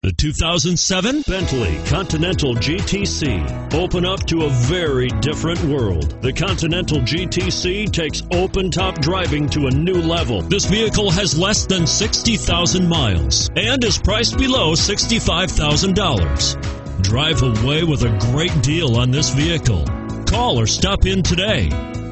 The 2007 Bentley Continental GTC. Open up to a very different world. The Continental GTC takes open-top driving to a new level. This vehicle has less than 60,000 miles and is priced below $65,000. Drive away with a great deal on this vehicle. Call or stop in today.